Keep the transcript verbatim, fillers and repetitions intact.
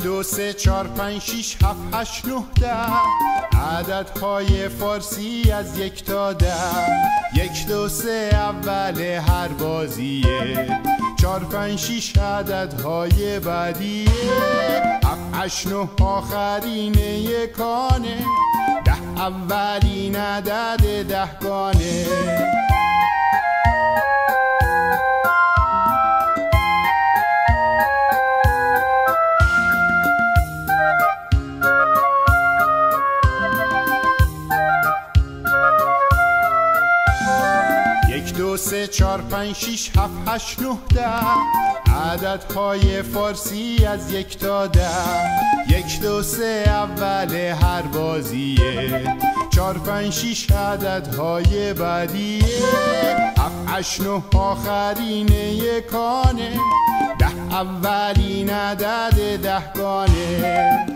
یک دو سه چار پنج شیش هفت هشت نه ده عددهای فارسی از یک تا ده. یک دو سه اول هر بازیه، چار پنج شیش عددهای بعدیه، هفت هشت نه آخرین یکانه، ده اولین عدد دهگانه. یک دو سه چار پنج شیش هفت هشت نه ده عددهای فارسی از یک تا ده. یک دو سه اول هر بازیه، چار پنج شیش عددهای بعدیه، هفت هشت نه آخرین یکانه، ده اولین عدد دهگانه.